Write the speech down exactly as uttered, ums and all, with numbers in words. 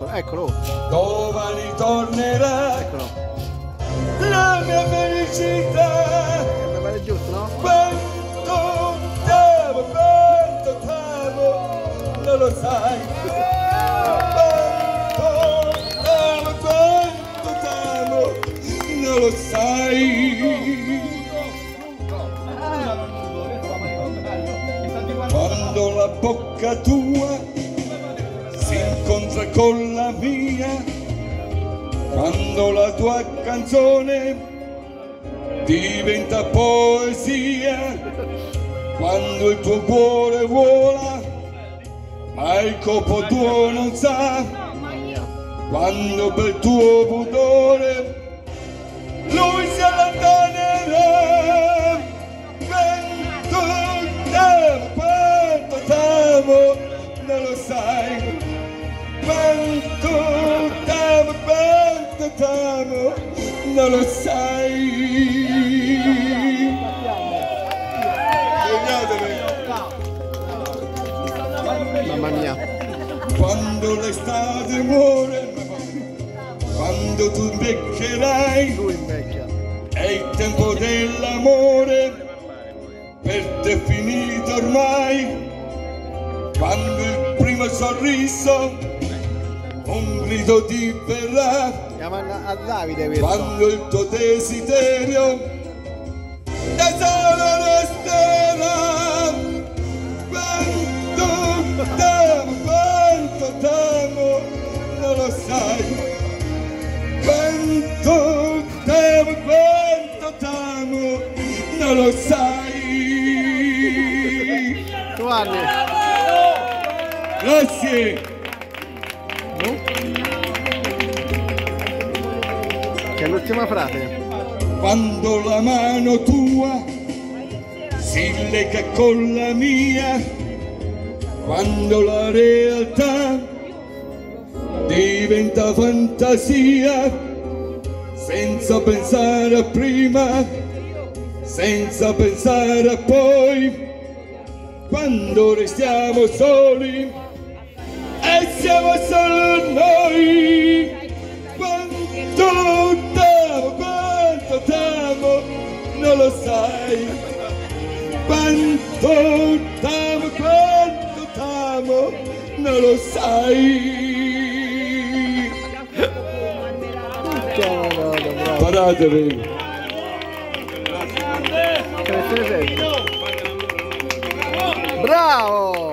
Eccolo. Domani tornerà. Eccolo. La mia felicità. Mi pare giusto, no? Quanto t'amo, quanto t'amo, non lo sai. Quanto t'amo, quanto t'amo, non lo sai. Quando la bocca tua si incontra con la mia, quando la tua canzone diventa poesia, quando il tuo cuore vola ma il corpo tuo non sa, quando per tuo pudore lui si allontanerà. Quanto t'amo, quanto t'amo, non lo sai. Quanto t'amo, quanto t'amo, non lo sai. Mamma mia. Quando l'estate muore, quando tu invecchierai, Lui invecchia. è il tempo dell'amore, per te è finito ormai. Quando il primo sorriso un grido ti verrà, Chiama a Davide questo. quando il tuo desiderio da solo resterà. Quanto t'amo, quanto t'amo, non lo sai. Quanto t'amo, quanto t'amo, non lo sai. Giovanni. Grazie. Che è l'ultima frase. Quando la mano tua si lega con la mia, quando la realtà diventa fantasia, senza pensare a prima, senza pensare a poi, quando restiamo soli e siamo solo noi. Quanto t'amo, quanto t'amo, non lo sai. Quanto t'amo, quanto t'amo, non lo sai. Paratevi. Bravo!